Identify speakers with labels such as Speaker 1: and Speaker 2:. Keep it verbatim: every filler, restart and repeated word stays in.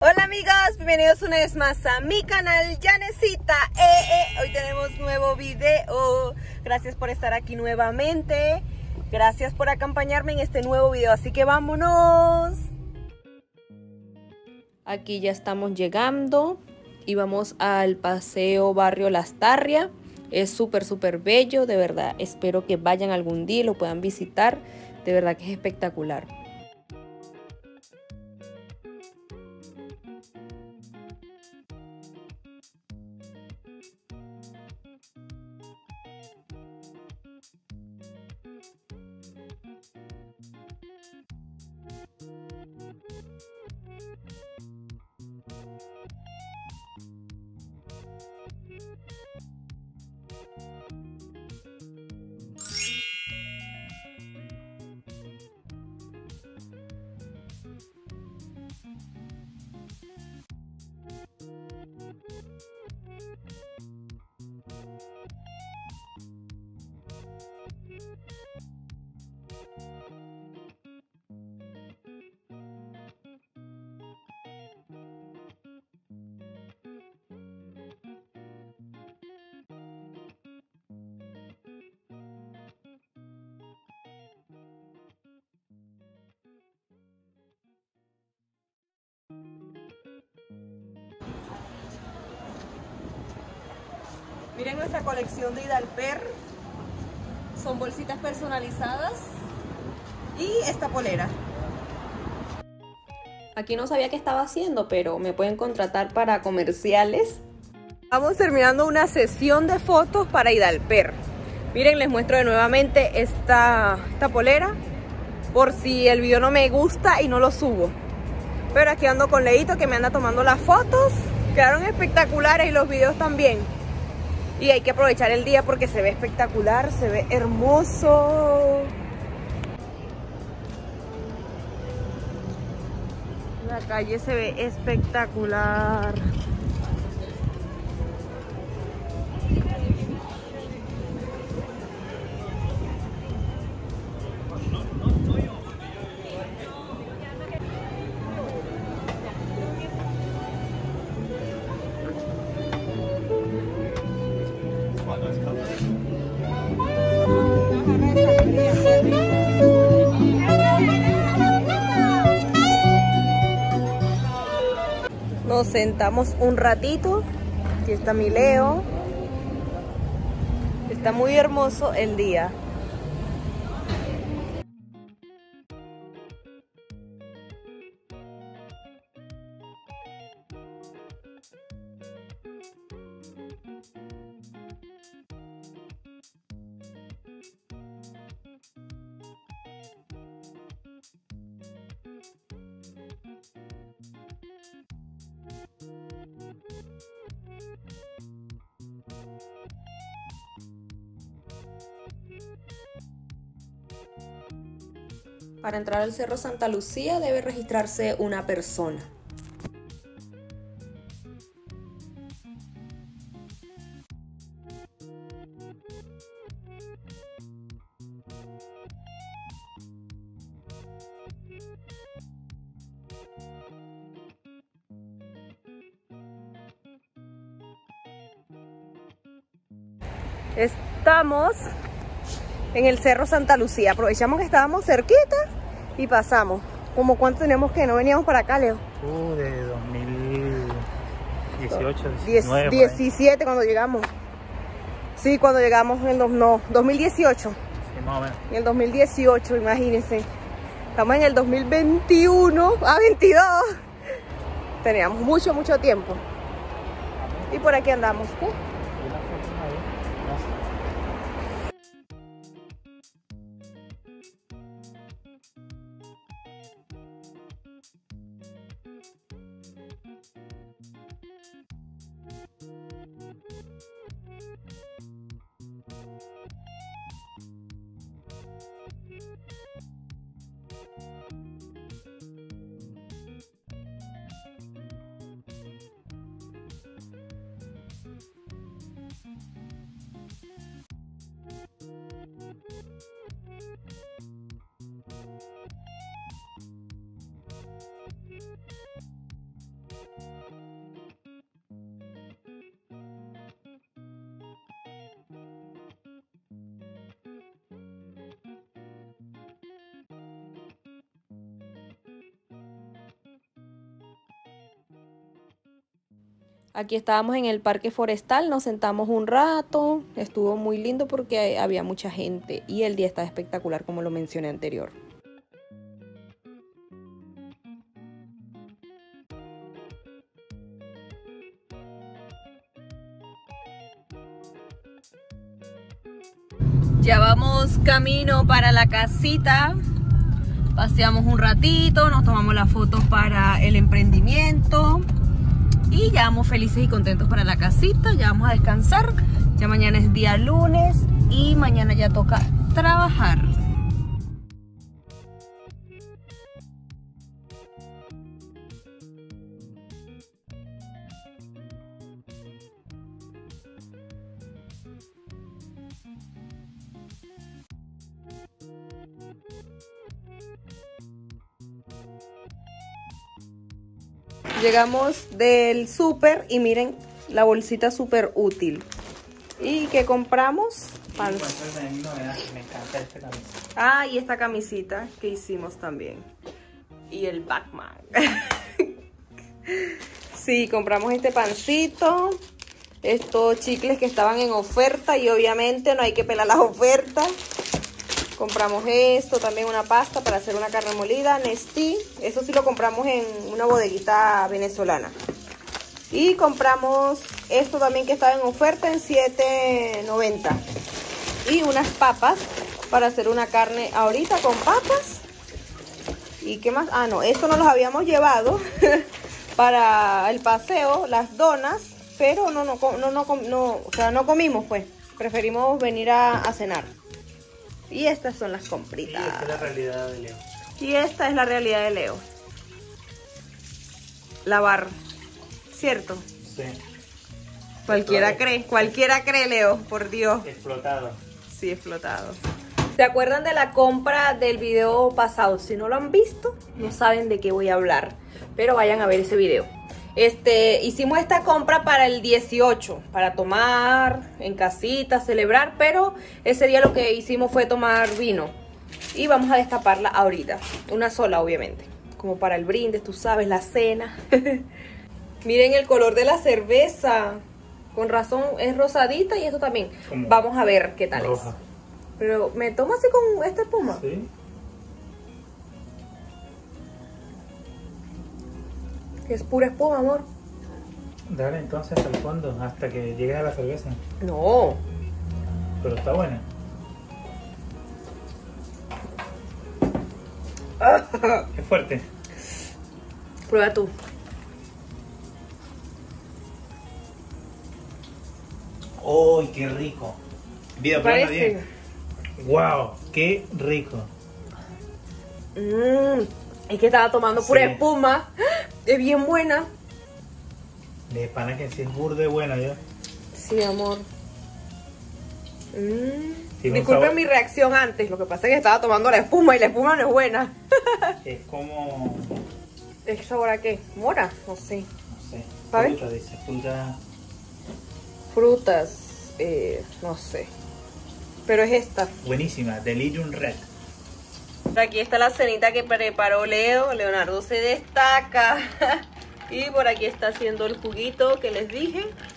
Speaker 1: Hola amigos, bienvenidos una vez más a mi canal Yanecita. Eh, eh, hoy tenemos nuevo video. Gracias por estar aquí nuevamente. Gracias por acompañarme en este nuevo video. Así que vámonos. Aquí ya estamos llegando y vamos al paseo Barrio Lastarria. Es súper súper bello, de verdad. Espero que vayan algún día y lo puedan visitar. De verdad que es espectacular. Miren nuestra colección de Hidalper. Son bolsitas personalizadas y esta polera. Aquí no sabía qué estaba haciendo, pero me pueden contratar para comerciales. Vamos terminando una sesión de fotos para Hidalper. Miren, les muestro de nuevamente esta, esta polera, por si el video no me gusta y no lo subo. Pero aquí ando con Leito, que me anda tomando las fotos. Quedaron espectaculares y los videos también. Y hay que aprovechar el día porque se ve espectacular, se ve hermoso. La calle se ve espectacular. Nos sentamos un ratito. Aquí está mi Leo. Está muy hermoso el día. Para entrar al Cerro Santa Lucía debe registrarse una persona. Estamos en el Cerro Santa Lucía. Aprovechamos que estábamos cerquita y pasamos. ¿Cómo cuánto tenemos que no veníamos para acá, Leo?
Speaker 2: Uh, de dos mil dieciocho, diecinueve,
Speaker 1: diecisiete cuando llegamos. Sí, cuando llegamos en el no, dos mil dieciocho.
Speaker 2: Sí, más o menos.
Speaker 1: En el dos mil dieciocho, imagínense. Estamos en el dos mil veintiuno, ah, veintidós. Teníamos mucho, mucho tiempo. Y por aquí andamos. ¿Qué? Aquí estábamos en el parque forestal, nos sentamos un rato, estuvo muy lindo porque había mucha gente y el día estaba espectacular como lo mencioné anterior. Ya vamos camino para la casita, paseamos un ratito, nos tomamos las fotos para el emprendimiento. Y ya vamos felices y contentos para la casita, ya vamos a descansar. Ya mañana es día lunes y mañana ya toca trabajar. Llegamos del súper y miren la bolsita súper útil. ¿Y qué compramos? Pan.
Speaker 2: Me encanta esta camisa.
Speaker 1: Ah, y esta camisita que hicimos también. Y el Batman. Sí, compramos este pancito. Estos chicles que estaban en oferta y obviamente no hay que pelar las ofertas. Compramos esto, también una pasta para hacer una carne molida, Nestí. Eso sí lo compramos en una bodeguita venezolana. Y compramos esto también que estaba en oferta en siete noventa. Y unas papas para hacer una carne ahorita con papas. ¿Y qué más? Ah, no, esto no los habíamos llevado para el paseo, las donas. Pero no, no, no, no, no, o sea, no comimos pues. Preferimos venir a, a cenar. Y estas son las compritas.
Speaker 2: Y esta es la realidad de Leo.
Speaker 1: Y esta es la realidad de Leo. Lavar. ¿Cierto?
Speaker 2: Sí.
Speaker 1: Cualquiera
Speaker 2: Explotado.
Speaker 1: cree, cualquiera cree, Leo, por Dios.
Speaker 2: Explotado.
Speaker 1: Sí, explotado. ¿Se acuerdan de la compra del video pasado? Si no lo han visto, no saben de qué voy a hablar. Pero vayan a ver ese video. Este, hicimos esta compra para el dieciocho, para tomar en casita, celebrar, pero ese día lo que hicimos fue tomar vino. Y vamos a destaparla ahorita, una sola obviamente, como para el brindis, tú sabes, la cena. Miren el color de la cerveza, con razón es rosadita y esto también.
Speaker 2: Como
Speaker 1: vamos a ver qué tal
Speaker 2: roja.
Speaker 1: es. Pero me tomo así con esta espuma.
Speaker 2: Sí.
Speaker 1: Es pura espuma, amor.
Speaker 2: Dale entonces al fondo hasta que llegue a la cerveza.
Speaker 1: No.
Speaker 2: Pero está buena. Es fuerte.
Speaker 1: Prueba tú.
Speaker 2: ¡Uy, qué rico! Vida, prueba bien. ¡Wow! ¡Qué rico!
Speaker 1: Mmm, es que estaba tomando pura
Speaker 2: Sí.
Speaker 1: espuma. Es bien buena.
Speaker 2: De pana que sí es burde buena, ¿yo?
Speaker 1: Sí, amor. Mm.
Speaker 2: Tiene un
Speaker 1: Disculpen
Speaker 2: sabor-
Speaker 1: mi reacción antes. Lo que pasa es que estaba tomando la espuma y la espuma no es buena.
Speaker 2: Es como...
Speaker 1: ¿Es sabor a qué? ¿Mora? No sé.
Speaker 2: no sé.
Speaker 1: ¿Sabe?
Speaker 2: Fruta, dice. Fruta...
Speaker 1: Frutas. Eh, no sé. Pero es esta.
Speaker 2: Buenísima. Delirium Red.
Speaker 1: Aquí está la cenita que preparó Leo. Leonardo se destaca. Y por aquí está haciendo el juguito que les dije.